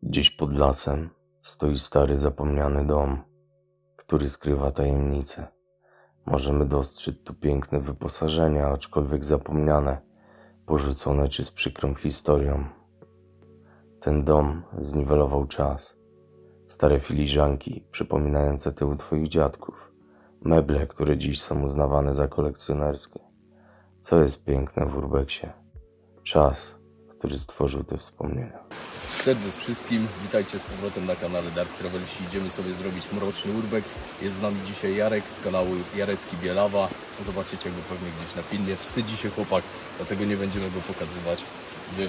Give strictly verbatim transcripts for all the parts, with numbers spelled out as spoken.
Gdzieś pod lasem stoi stary, zapomniany dom, który skrywa tajemnice. Możemy dostrzec tu piękne wyposażenia, aczkolwiek zapomniane, porzucone czy z przykrą historią. Ten dom zniwelował czas. Stare filiżanki przypominające te u twoich dziadków. Meble, które dziś są uznawane za kolekcjonerskie. Co jest piękne w urbexie? Czas, który stworzył te wspomnienia. Serwus wszystkim, witajcie z powrotem na kanale Dark Travelsi. Idziemy sobie zrobić mroczny urbex. Jest z nami dzisiaj Jarek z kanału Jarecki Bielawa. Zobaczycie go pewnie gdzieś na filmie. Wstydzi się chłopak, dlatego nie będziemy go pokazywać. Idziemy.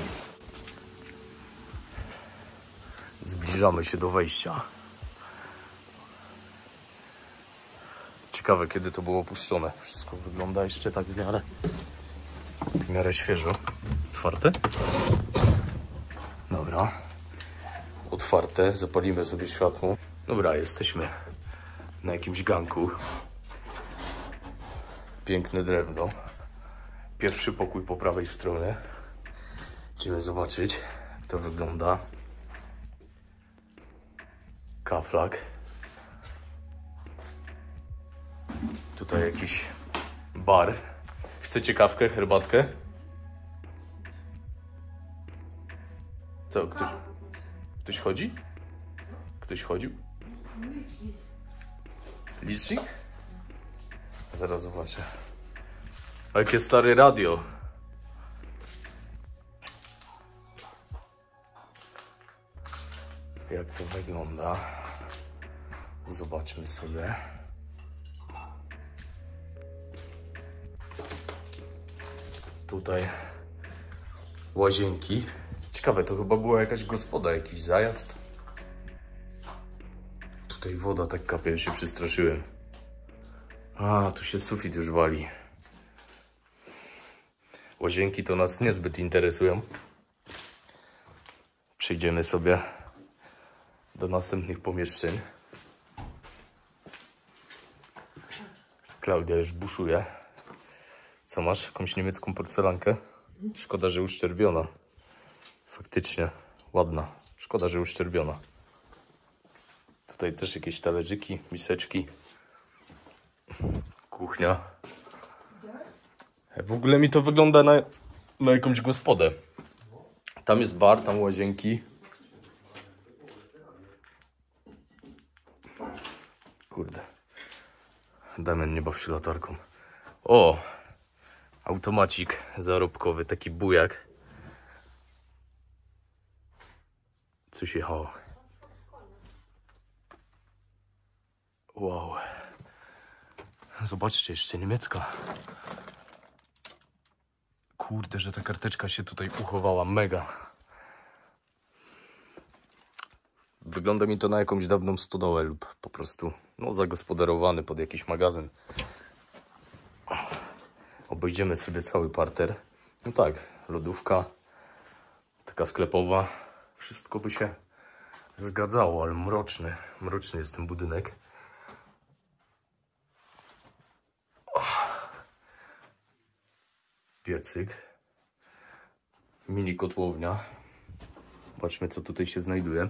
Zbliżamy się do wejścia. Ciekawe, kiedy to było opuszczone. Wszystko wygląda jeszcze tak w miarę, w miarę świeżo. Otwarte? Dobra. Otwarte. Zapalimy sobie światło. Dobra, jesteśmy na jakimś ganku. Piękne drewno. Pierwszy pokój po prawej stronie. Idziemy zobaczyć, jak to wygląda. Kaflak. Tutaj jakiś bar. Chcecie kawkę, herbatkę? Co? Ktoś, ktoś chodzi? Ktoś chodził? Licznik? Zaraz zobaczę. O, jakie stare radio. Jak to wygląda? Zobaczmy sobie. Tutaj łazienki. Ciekawe, to chyba była jakaś gospoda, jakiś zajazd. Tutaj woda tak kapie, ja się przestraszyłem. A, tu się sufit już wali. Łazienki to nas niezbyt interesują. Przejdziemy sobie do następnych pomieszczeń. Klaudia już buszuje. Co masz? Jakąś niemiecką porcelankę? Szkoda, że uszczerbiona. Faktycznie ładna. Szkoda, że uszczerbiona. Tutaj też jakieś talerzyki, miseczki. Kuchnia. W ogóle mi to wygląda na, na jakąś gospodę. Tam jest bar, tam łazienki. Kurde. Damian, nie baw się latarką. O! Automacik zarobkowy, taki bujak. Coś jechało. Wow. Zobaczcie, jeszcze niemiecka. Kurde, że ta karteczka się tutaj uchowała. Mega. Wygląda mi to na jakąś dawną stodołę lub po prostu no, zagospodarowany pod jakiś magazyn. Obejdziemy sobie cały parter. No tak, lodówka, taka sklepowa. Wszystko by się zgadzało, ale mroczny, mroczny jest ten budynek. Piecyk. Mini kotłownia. Zobaczmy, co tutaj się znajduje.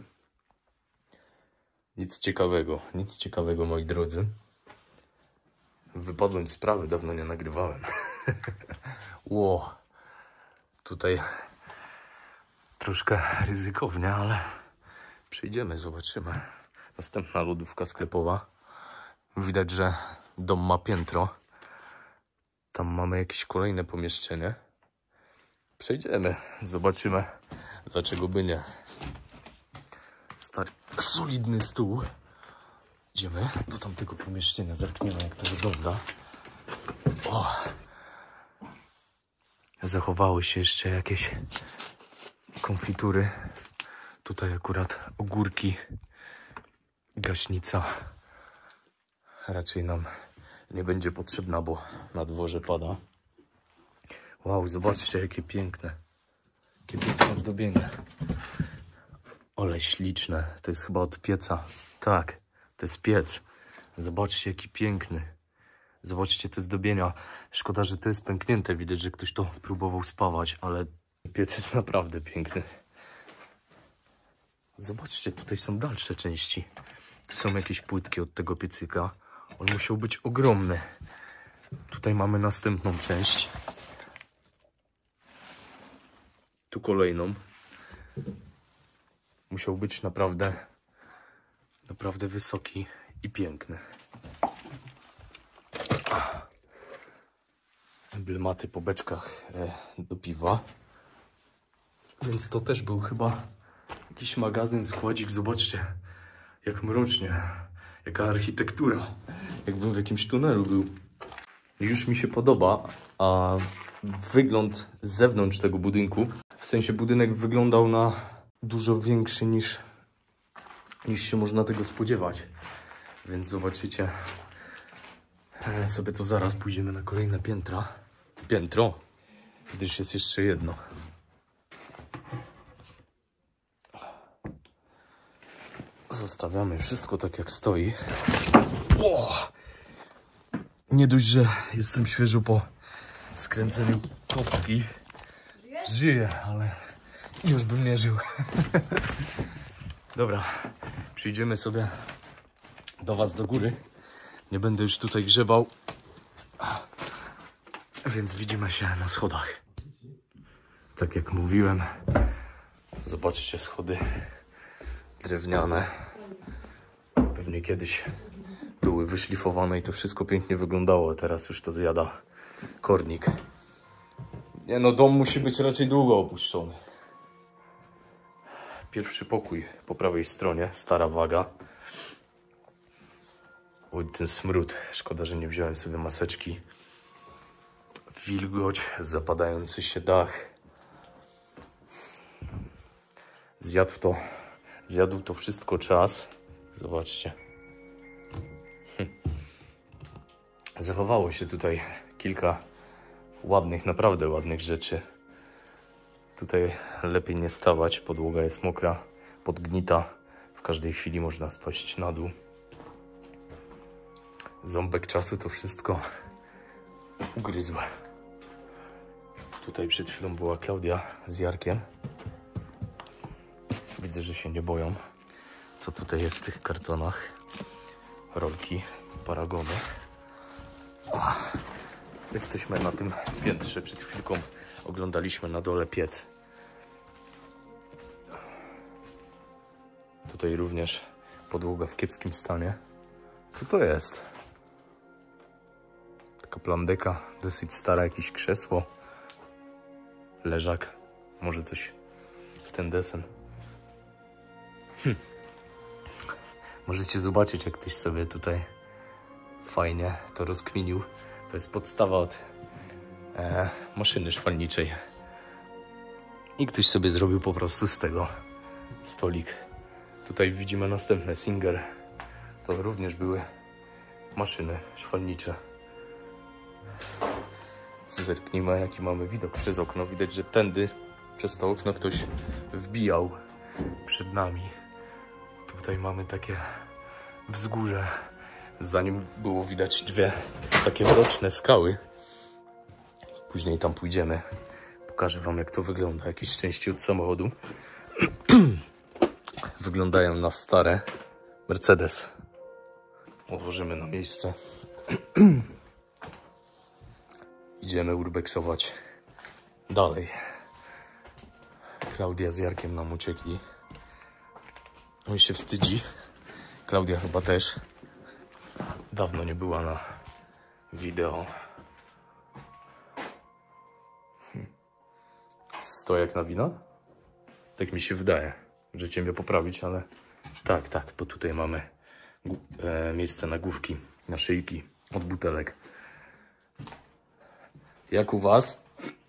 Nic ciekawego, nic ciekawego, moi drodzy. Wypadłem z sprawy, dawno nie nagrywałem. Ło, tutaj troszkę ryzykownie, ale przejdziemy, zobaczymy. Następna lodówka sklepowa. Widać, że dom ma piętro. Tam mamy jakieś kolejne pomieszczenie. Przejdziemy, zobaczymy, dlaczego by nie. Stary, solidny stół. Idziemy do tamtego pomieszczenia, zerkniemy, jak to wygląda. O! Zachowały się jeszcze jakieś konfitury. Tutaj akurat ogórki, gaśnica. Raczej nam nie będzie potrzebna, bo na dworze pada. Wow, zobaczcie, jakie piękne. Jakie piękne zdobienie. Ale śliczne. To jest chyba od pieca. Tak, to jest piec. Zobaczcie, jaki piękny. Zobaczcie te zdobienia. Szkoda, że to jest pęknięte. Widać, że ktoś to próbował spawać, ale piec jest naprawdę piękny. Zobaczcie, tutaj są dalsze części. Tu są jakieś płytki od tego piecyka. On musiał być ogromny. Tutaj mamy następną część. Tu kolejną. Musiał być naprawdę, naprawdę wysoki i piękny. Emblematy po beczkach e, do piwa. Więc to też był chyba jakiś magazyn, składzik. Zobaczcie, jak mrocznie, jaka architektura. Jakbym w jakimś tunelu był. Już mi się podoba, a wygląd z zewnątrz tego budynku, w sensie budynek wyglądał na dużo większy niż, niż się można tego spodziewać. Więc zobaczycie sobie to zaraz, pójdziemy na kolejne piętra. Piętro, gdyż jest jeszcze jedno. Zostawiamy wszystko tak jak stoi. O! Nie dość, że jestem świeżo po skręceniu kostki. Żyję, ale już bym nie żył. Dobra, przyjdziemy sobie do was do góry. Nie będę już tutaj grzebał. Więc widzimy się na schodach. Tak jak mówiłem, zobaczcie, schody drewniane. Pewnie kiedyś były wyszlifowane i to wszystko pięknie wyglądało. Teraz już to zjada kornik. Nie no, dom musi być raczej długo opuszczony. Pierwszy pokój po prawej stronie, stara waga. Oj, ten smród. Szkoda, że nie wziąłem sobie maseczki. Wilgoć, zapadający się dach. Zjadł to, zjadł to wszystko czas. Zobaczcie. Hm. Zachowało się tutaj kilka ładnych, naprawdę ładnych rzeczy. Tutaj lepiej nie stawać, podłoga jest mokra, podgnita. W każdej chwili można spaść na dół. Ząbek czasu to wszystko ugryzł. Tutaj przed chwilą była Klaudia z Jarkiem. Widzę, że się nie boją. Co tutaj jest w tych kartonach? Rolki, paragony. O, jesteśmy na tym piętrze. Przed chwilką oglądaliśmy na dole piec. Tutaj również podłoga w kiepskim stanie. Co to jest? Taka plandeka, dosyć stara, jakieś krzesło. Leżak. Może coś w ten desen. Hm. Możecie zobaczyć, jak ktoś sobie tutaj fajnie to rozkminił. To jest podstawa od e, maszyny szwalniczej. I ktoś sobie zrobił po prostu z tego stolik. Tutaj widzimy następne Singer. To również były maszyny szwalnicze. Zerknijmy, jaki mamy widok przez okno. Widać, że tędy przez to okno ktoś wbijał przed nami. Tutaj mamy takie wzgórze. Za nim było widać dwie takie mroczne skały. Później tam pójdziemy. Pokażę wam, jak to wygląda. Jakieś części od samochodu. Wyglądają na stare. Mercedes. Odłożymy na miejsce. Idziemy urbexować dalej. Klaudia z Jarkiem nam uciekli. On się wstydzi. Klaudia chyba też. Dawno nie była na wideo. Hm. Stojak na wino? Tak mi się wydaje. Możecie mnie poprawić, ale tak, tak, bo tutaj mamy e, miejsce na główki, na szyjki od butelek. Jak u was?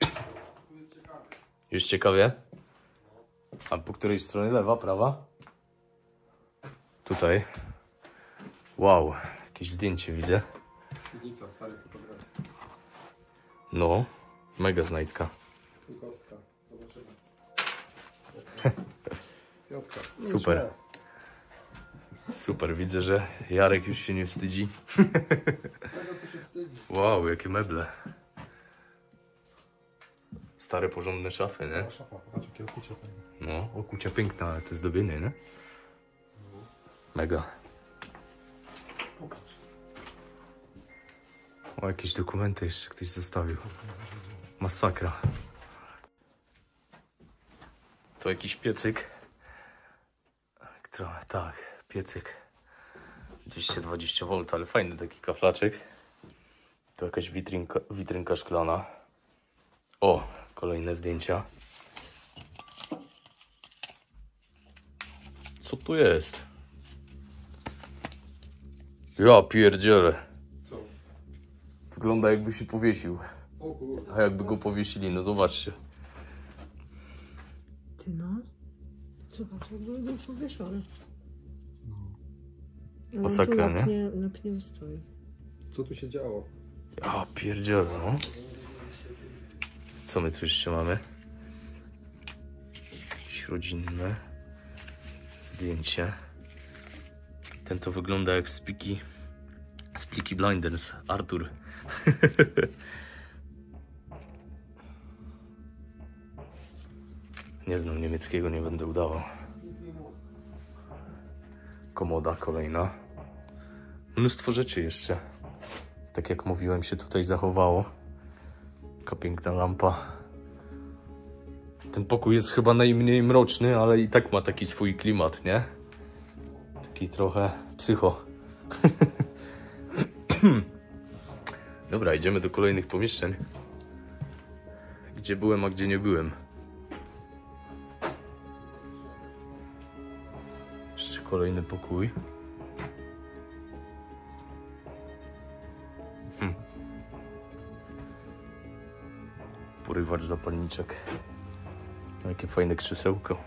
Już ciekawie? A po której stronie? Lewa, prawa? Tutaj. Wow, jakieś zdjęcie widzę. Świetnica, stary fotograf. No, mega znajdka. I kostka, zobaczymy. Piątka. Super. Super, widzę, że Jarek już się nie wstydzi. Czego tu się wstydzi? Wow, jakie meble. Stare, porządne szafy, nie? Cała szafa, patrz jakie okucie fajne. No, okucia piękna, ale te zdobienie, nie? Mega. Pokaż. O, jakieś dokumenty jeszcze ktoś zostawił. Masakra. To jakiś piecyk. Elektro, tak, piecyk. dwieście dwadzieścia wolt, ale fajny taki kaflaczek. To jakaś witrynka, witrynka szklana. O, kolejne zdjęcia. Co tu jest? Ja pierdzielę. Co? Wygląda jakby się powiesił. O kurde. A jakby go powiesili, no zobaczcie. Ty no. Zobacz, jakby był powieszony. Ale Masakra, on tu na nie? pnie, na pniu stoi. Co tu się działo? Ja pierdzielę, no. Co my tu jeszcze mamy? Jakieś rodzinne zdjęcie. Ten to wygląda jak z Peaky, z Peaky Blinders, Arthur. Nie znam niemieckiego, nie będę udawał. Komoda kolejna. Mnóstwo rzeczy jeszcze. Tak jak mówiłem, się tutaj zachowało. Taka piękna lampa. Ten pokój jest chyba najmniej mroczny, ale i tak ma taki swój klimat, nie? Taki trochę psycho. Dobra, idziemy do kolejnych pomieszczeń. Gdzie byłem, a gdzie nie byłem. Jeszcze kolejny pokój. Hm. Porywacz zapalniczek. Jakie fajne krzesełko.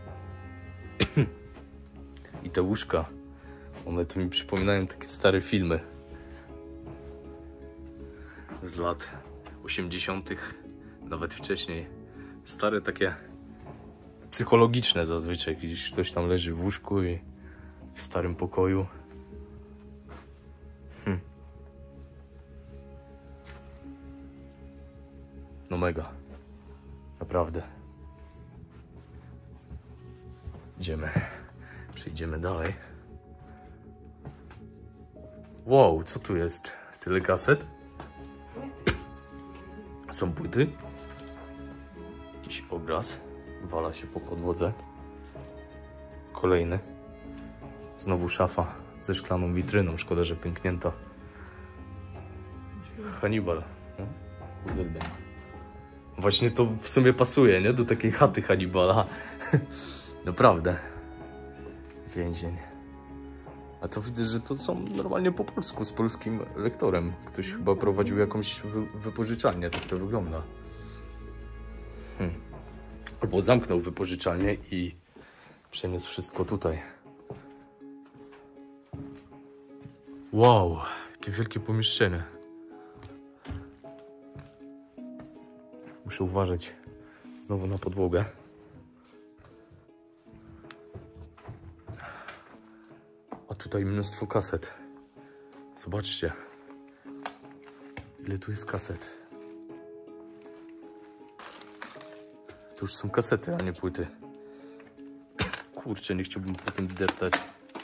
I te łóżka. One tu mi przypominają takie stare filmy. Z lat osiemdziesiątych. Nawet wcześniej. Stare takie psychologiczne zazwyczaj. Gdzieś ktoś tam leży w łóżku i w starym pokoju. Hm. No mega. Naprawdę. Idziemy. Przejdziemy dalej. Wow, co tu jest? Tyle kaset? Są płyty? Jakiś obraz. Wala się po podłodze. Kolejny. Znowu szafa ze szklaną witryną. Szkoda, że pęknięta. Hannibal. No, uwielbiam. Właśnie to w sumie pasuje, nie? Do takiej chaty Hannibala. Naprawdę. Więzień. A to widzę, że to są normalnie po polsku, z polskim lektorem. Ktoś chyba prowadził jakąś wy wypożyczalnię, tak to wygląda. Hmm. Albo zamknął wypożyczalnię i przeniósł wszystko tutaj. Wow, jakie wielkie pomieszczenie. Muszę uważać znowu na podłogę. A tutaj mnóstwo kaset. Zobaczcie. Ile tu jest kaset. To już są kasety, a nie płyty. Kurczę, nie chciałbym po tym deptać.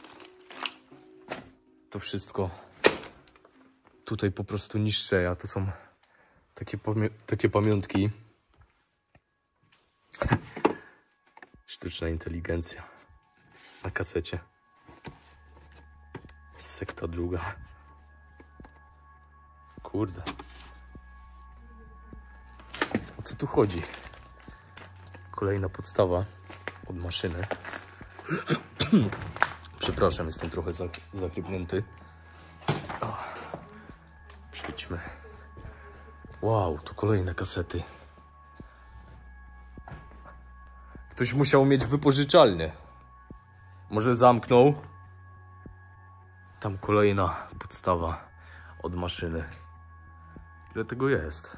To wszystko tutaj po prostu niszcze, a to są takie, pamię takie pamiątki. Sztuczna inteligencja na kasecie. Sekta druga. Kurde. O co tu chodzi? Kolejna podstawa od maszyny. Przepraszam, jestem trochę za, zachrypnięty. O, przejdźmy. Wow, tu kolejne kasety. Ktoś musiał mieć wypożyczalnię. Może zamknął? Tam kolejna podstawa od maszyny. Ile tego jest?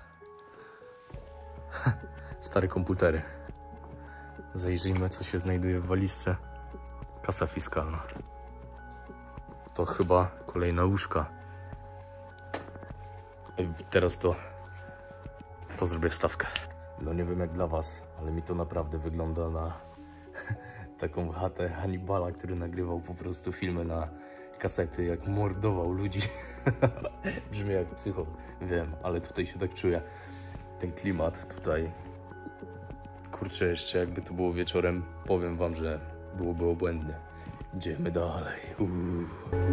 Stare komputery. Zajrzyjmy, co się znajduje w walizce. Kasa fiskalna. To chyba kolejna łóżka. I teraz to, to zrobię wstawkę. No nie wiem jak dla was, ale mi to naprawdę wygląda na taką chatę Hannibala, który nagrywał po prostu filmy na kasety, jak mordował ludzi. Brzmi jak psycho, wiem, ale tutaj się tak czuję. Ten klimat tutaj, kurczę, jeszcze jakby to było wieczorem, powiem wam, że byłoby obłędnie. Idziemy dalej. Uuu.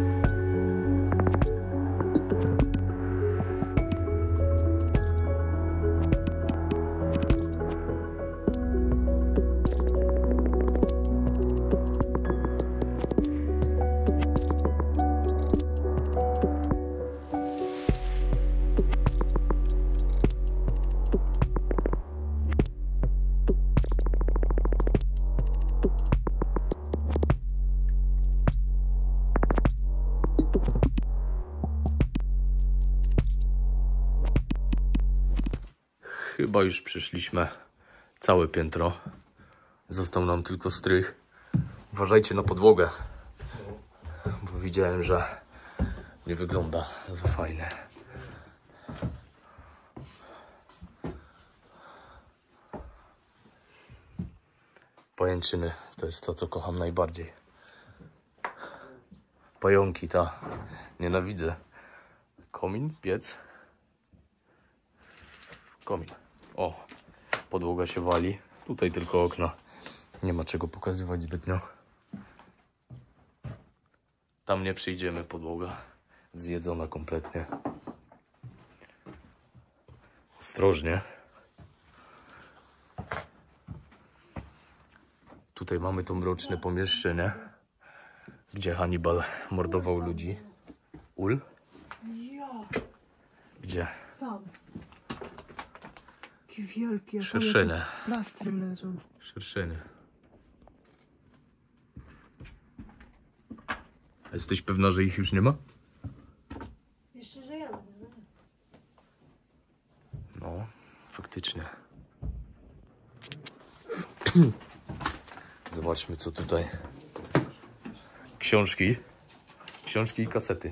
Chyba już przeszliśmy całe piętro. Został nam tylko strych. Uważajcie na podłogę, bo widziałem, że nie wygląda za fajnie. Pajęczyny to jest to, co kocham najbardziej. Pająki, ta. Nienawidzę. Komin, piec. Komin. O, podłoga się wali. Tutaj tylko okna. Nie ma czego pokazywać zbytnio. Tam nie przyjdziemy, podłoga zjedzona kompletnie. Ostrożnie. Tutaj mamy to mroczne pomieszczenie, gdzie Hannibal mordował ludzi. Ul? Ja, Gdzie? tam. Takie wielkie. Szerszenie. Plastry leżą. Szerszenie. A jesteś pewna, że ich już nie ma? Jeszcze żyją. No, faktycznie. Zobaczmy, co tutaj. Książki. Książki i kasety.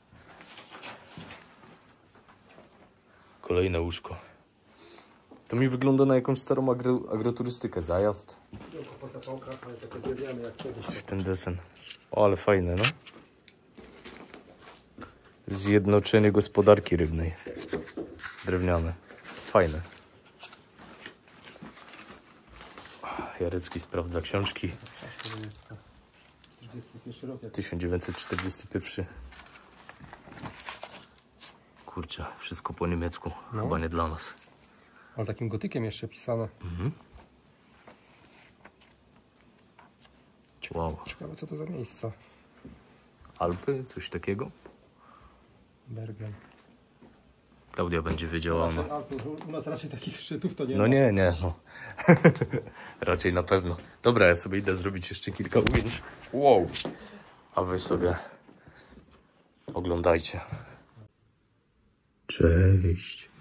Kolejne łóżko. To mi wygląda na jakąś starą agro, agroturystykę. Zajazd. Po zapałkach, ale takie drewniane jak kiedyś. Coś w ten desen. O, ale fajne, no. Zjednoczenie gospodarki rybnej. Drewniane. Fajne. Jarecki sprawdza książki. czterdziesty pierwszy rok. Jak... tysiąc dziewięćset czterdziesty pierwszy. Kurczę, wszystko po niemiecku. No. Chyba nie dla nas. Ale takim gotykiem jeszcze pisane. Mhm. Wow. Ciekawe, co to za miejsca. Alpy, coś takiego? Bergen. Klaudia będzie wiedziała. Ona. U nas raczej takich szczytów to nie No ma. nie, nie, no. Raczej na pewno. Dobra, ja sobie idę zrobić jeszcze kilka ujęć. Wow. A wy sobie oglądajcie. Cześć.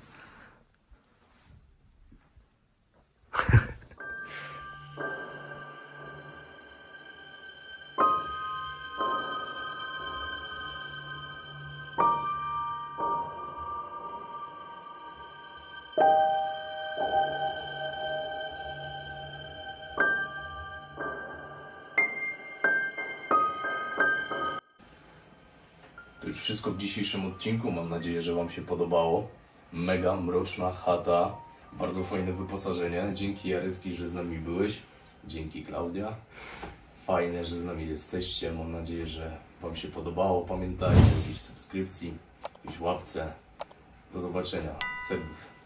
To już wszystko w dzisiejszym odcinku. Mam nadzieję, że wam się podobało. Mega mroczna chata. Bardzo fajne wyposażenie. Dzięki Jarecki, że z nami byłeś. Dzięki Klaudia. Fajne, że z nami jesteście. Mam nadzieję, że wam się podobało. Pamiętajcie o jakiejś subskrypcji, jakiejś łapce. Do zobaczenia. Serwus.